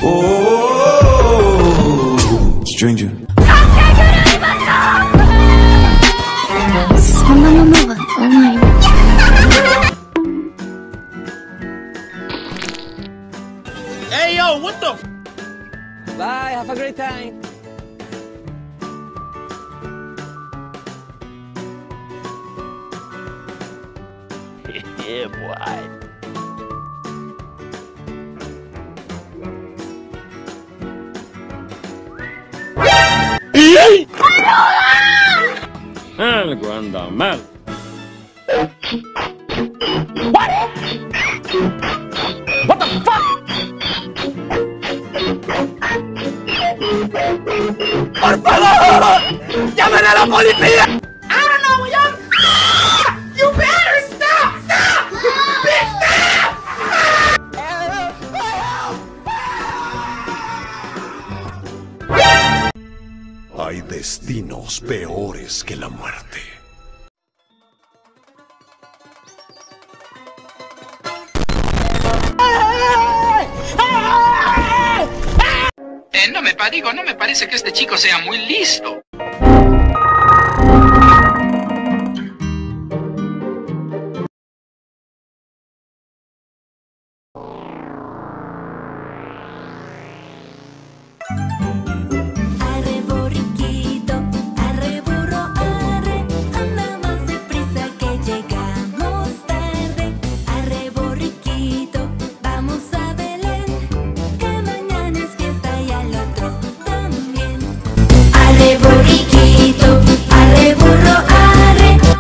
Oh, stranger. そんなものがないよ。 Hey yo, what the? Bye, have a great time. Yeah, boy. Algo anda mal. What the fuck? ¡Por favor! ¡Llamen a la policía! I don't know, young. You better stop! Stop! Big stop! Hay destinos peores que la muerte. No me parece que este chico sea muy listo. Arre borriquito, arre burro, arre, anda más deprisa que llegamos tarde. Arre borriquito, vamos a Belén, que mañana es fiesta y al otro también. Arre borriquito, arre burro, arre, arre.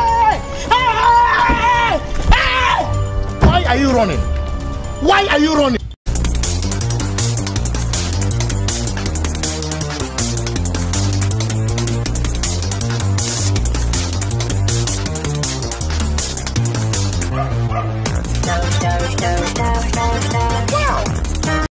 Why are you running? Why are you running?